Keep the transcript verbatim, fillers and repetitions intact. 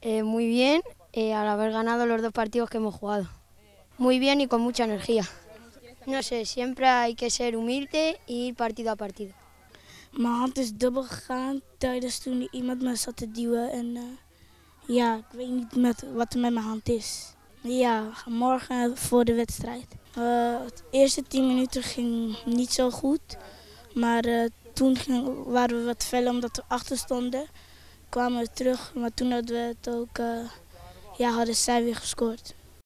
Eh, muy bien, eh, al haber ganado los dos partidos que hemos jugado. Muy bien y con mucha energía. No sé, siempre hay que ser humilde y ir partido a partido. Mijn hand is dubbel gegaan tijdens toen iemand me zat te duwen. En uh, ja, ik weet niet met, wat er met mijn hand is. Ja, morgen voor de wedstrijd. Uh, de eerste tien minuten ging niet zo goed. Maar uh, toen ging, waren we wat feller omdat we achter stonden. Kwamen we terug, maar toen hadden we het ook, uh, ja, hadden zij weer gescoord.